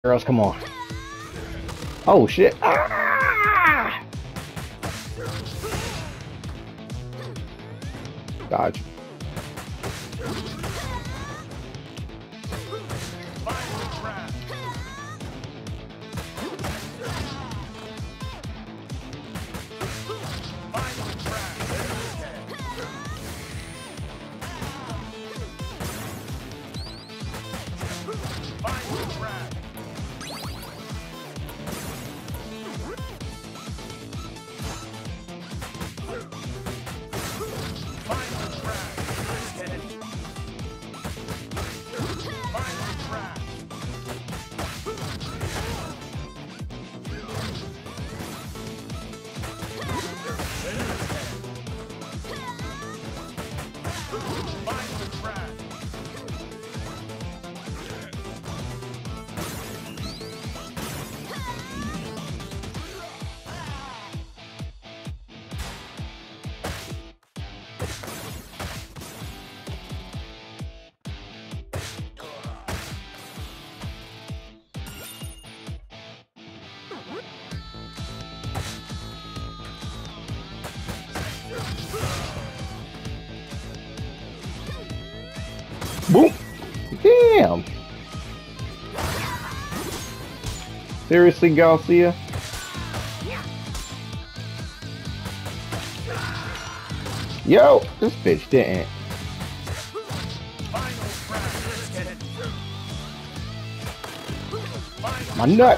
Girls, come on. Oh shit. Ah! Dodge. Boom! Damn! Seriously, Garcia? Yo! This bitch didn't. My nut!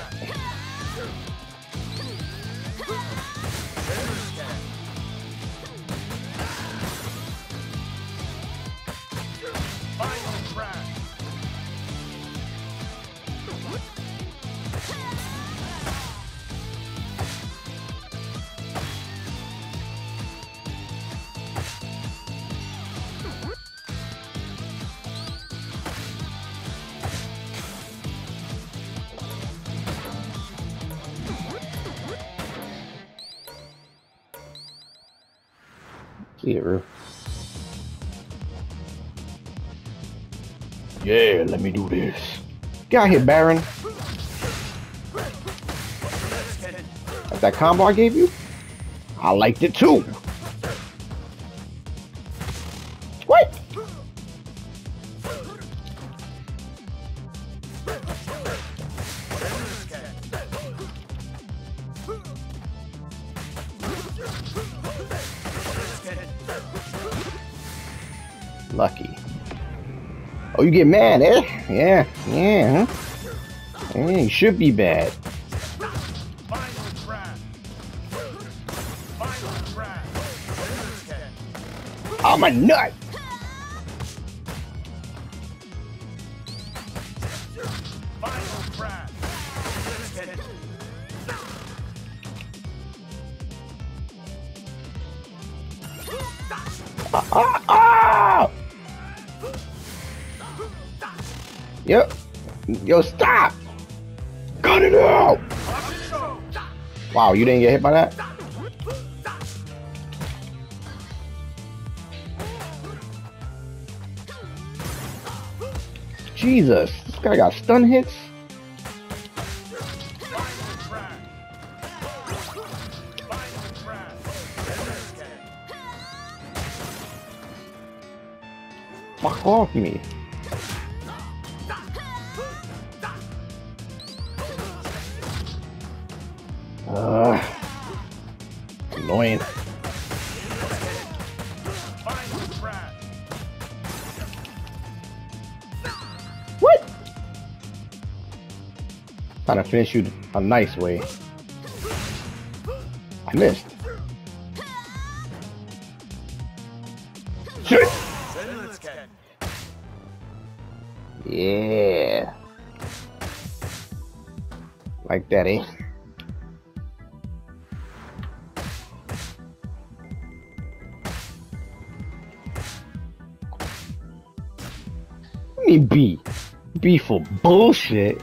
See it, Roo. Yeah, let me do this. Get out here, Baron. Like that combo I gave you? I liked it too. What? Lucky. Oh, you get mad, eh? Yeah, yeah. Huh? Yeah, you should be bad. I'm a nut. Yep. Yo, stop! Cut it out! Wow, you didn't get hit by that? Jesus, this guy got stun hits? Fuck off me. Annoying. What? Trying to finish you a nice way. I missed. Shit. Yeah. Like that, eh? Let me be for bullshit.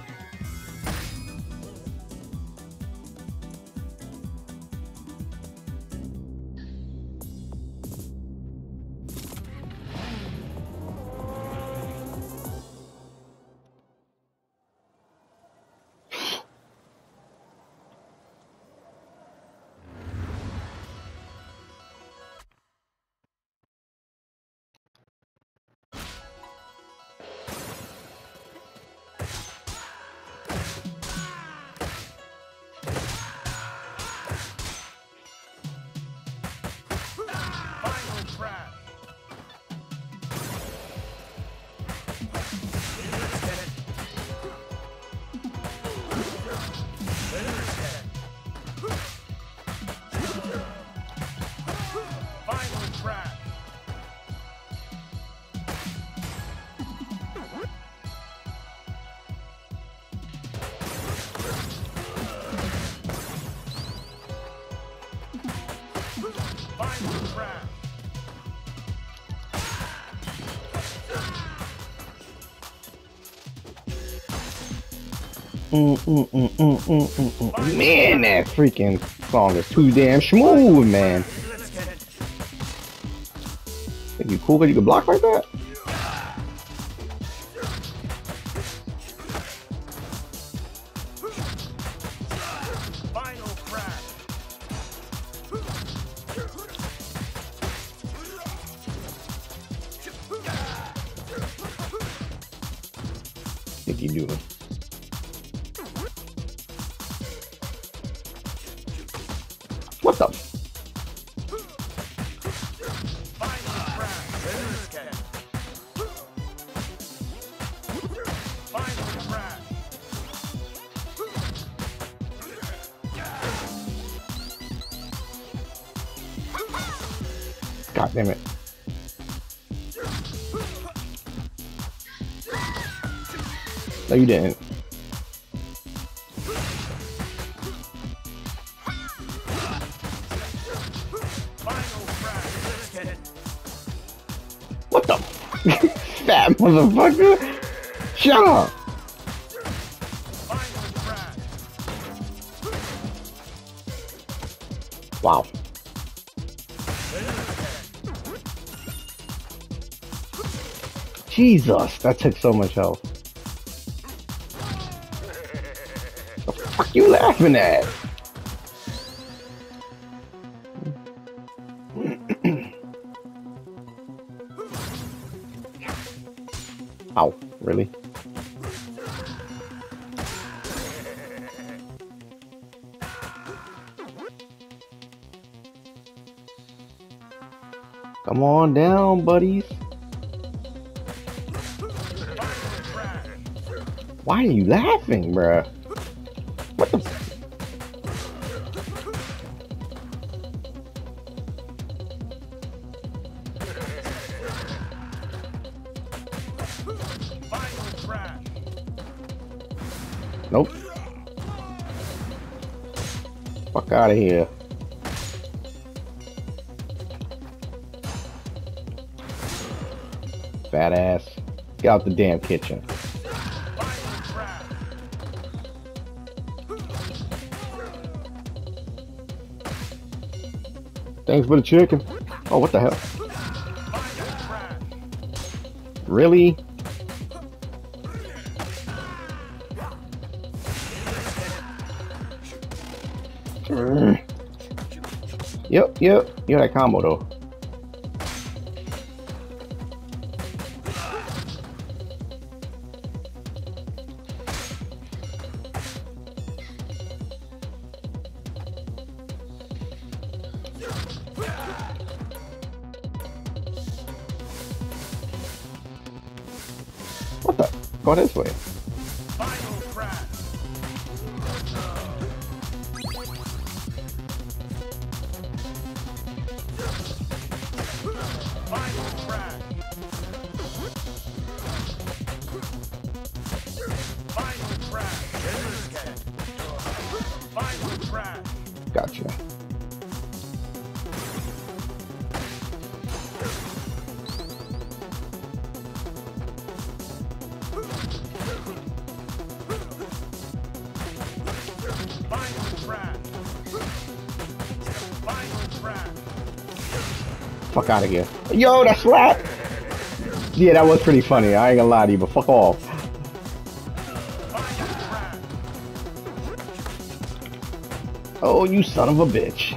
Final crash. Final crash. Man, that freaking song is too damn smooth, man. Let's get it. Think you cool because you can block like that? Final crash. Think you do. What the? Final crash. Let's get it. Final crash. God damn it. No, you didn't. Final crash. Let's get it. What the? Fat motherfucker. Shut up. Final crash. Wow. Jesus, that took so much health. The fuck you laughing at? Ow, really? Come on down, buddies. Why are you laughing, bruh? What the? Final crash. Nope. Fuck out of here. Fat ass. Get out the damn kitchen. Final crash. Thanks for the chicken. Oh, what the hell? Final crash. Really? Yep. You had that combo though. What the? Go this way. Final crash. Final crash. Final crash. Final crash. Gotcha. Final crash. Final crash. Fuck out of here. Yo, that's right. Yeah, that was pretty funny. I ain't gonna lie to you, but fuck off. Final crash. Oh, you son of a bitch.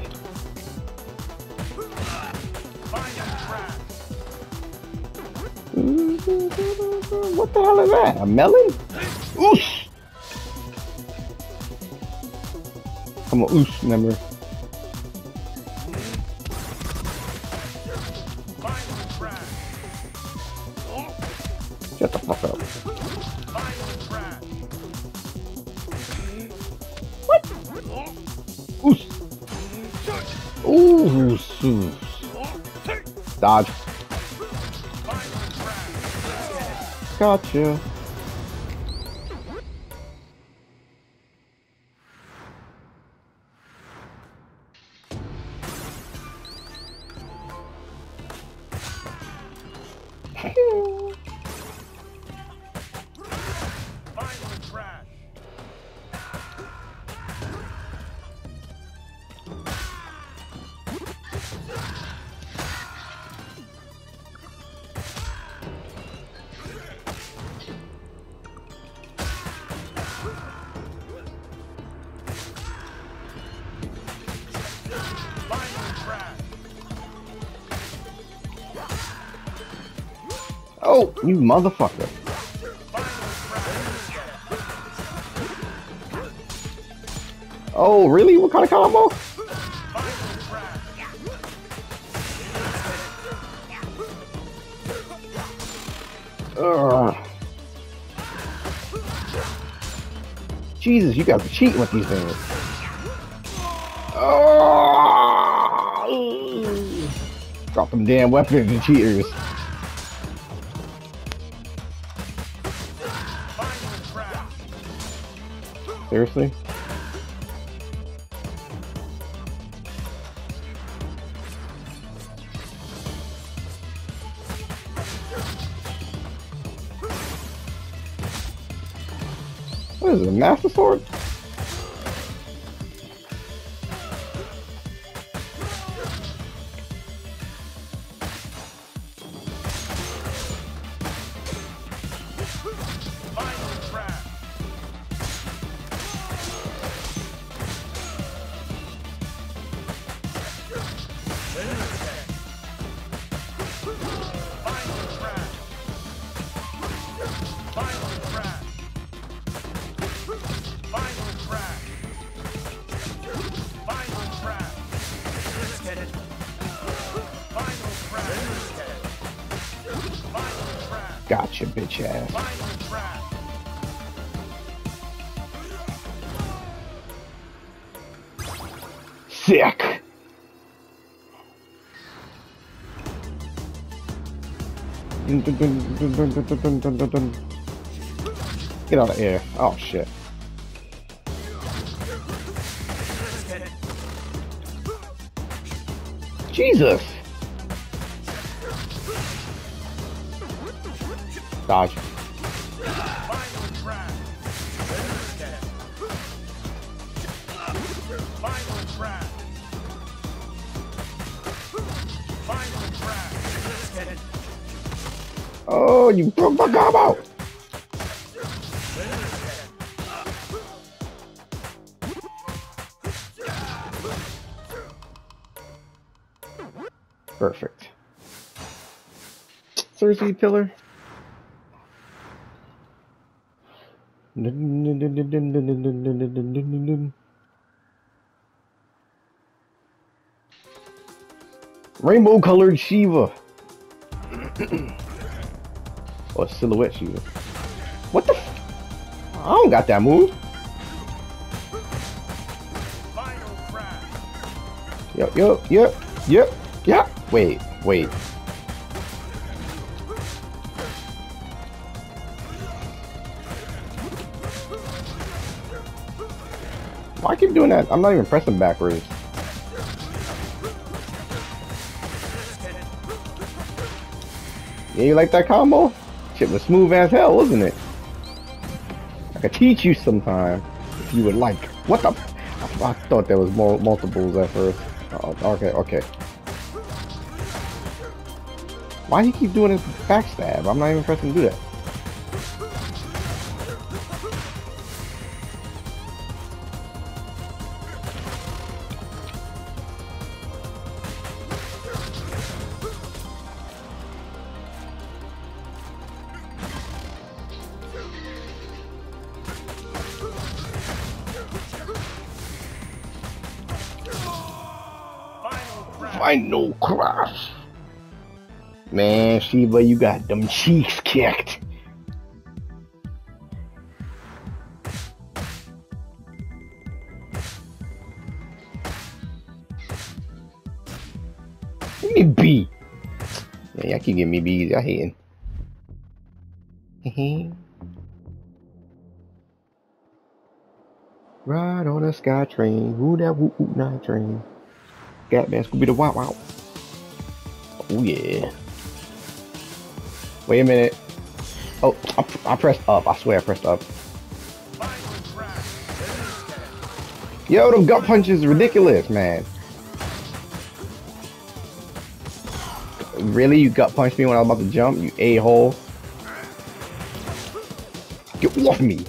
Final crash. What the hell is that? A melon? Oosh! I'm a oosh, remember? Final crash. Shut the fuck up. Final crash. What? Oos. Ooh, soos. Dodge. Gotcha. Final crash. Final crash. Oh, you motherfucker. Oh, really? What kind of combo? Ugh. Jesus, you guys are cheating with these things. Oh! Drop them damn weapons, you cheaters. Seriously? What is it, a Master Sword? Gotcha, bitch ass. Sick. Get out of here. Oh shit. Jesus. Dodge. Oh, you broke my combo! Perfect. Cersei pillar. Rainbow colored Shiva. Or silhouette Shiva. What the f— I don't got that move. Yep. Wait. Why I keep doing that? I'm not even pressing backwards. Yeah, you like that combo? Shit was smooth as hell, wasn't it? I could teach you sometime if you would like. What the? I thought there was more multiples at first. Oh, okay. Why do you keep doing this backstab? I'm not even pressing to do that. Final crash. Man, Shiva, you got them cheeks kicked. Give me B. Yeah, y'all keep giving me B's. Y'all hating. Ride on a sky train. Who that whoop whoop night train? Batman, Scooby the wow wow. Oh yeah. Wait a minute. Oh, I pressed up. I swear I pressed up. Yo, them gut punches is ridiculous, man. Really? You gut punched me when I was about to jump? You a-hole. Get off me.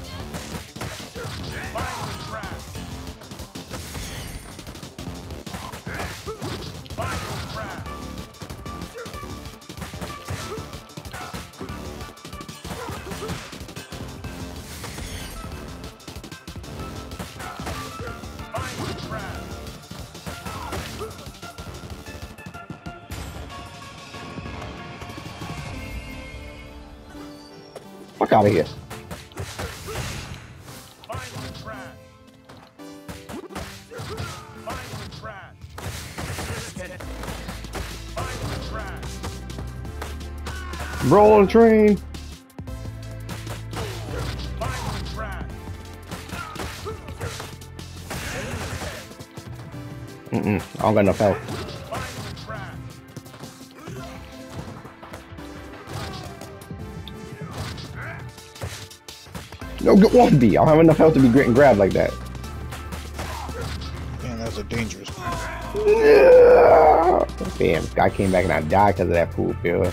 Fuck out of here. Rolling train. I don't got enough health. No, get off me. I don't have enough health to be grit and grab like that. Man, that's a dangerous. Damn, guy came back and I died because of that pool, feel.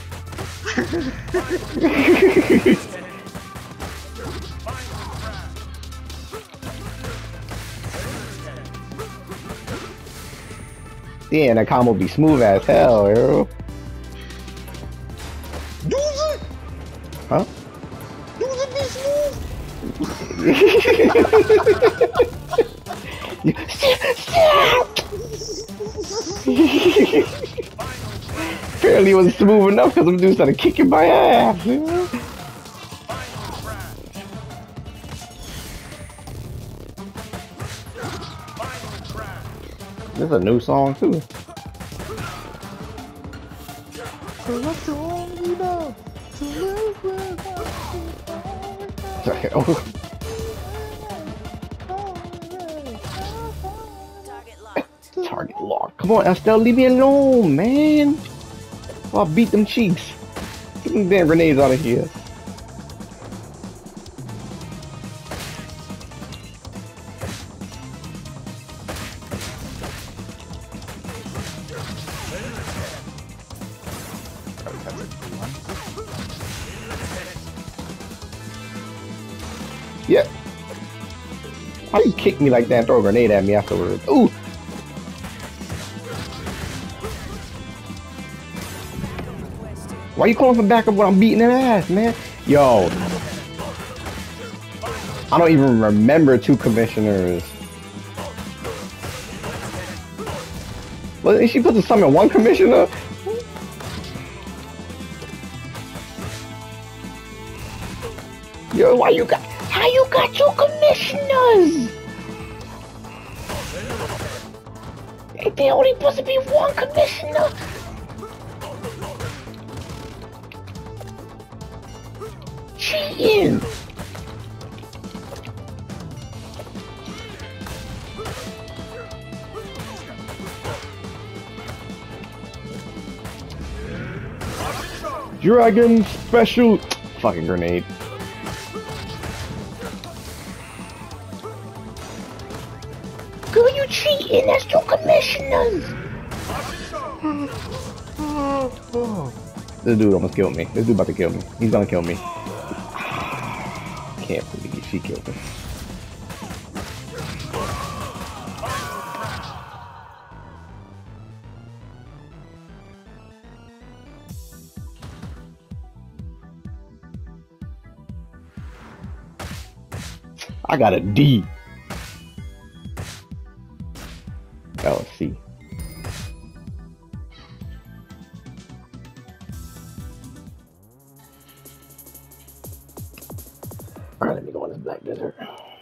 Damn, that combo be smooth as hell, yo. Huh? Apparently it wasn't smooth enough because them dudes started kicking my ass. This is a new song too. Target locked. Come on, Estelle, leave me alone, man. I'll beat them cheeks. Get them damn grenades out of here. Yep. How you kick me like that and throw a grenade at me afterwards? Ooh! Why you calling for backup when I'm beating that ass, man? Yo. I don't even remember two commissioners. Well, is she supposed to summon one commissioner? Yo, why you got... How you got two commissioners? Ain't there only supposed to be one commissioner? Cheating! Dragon special fucking grenade. Girl, you cheating? That's two commissioners. This dude almost killed me. This dude about to kill me. He's gonna kill me. Can't believe she killed me. I got a D. Oh, C. Alright, let me go on this Black Desert.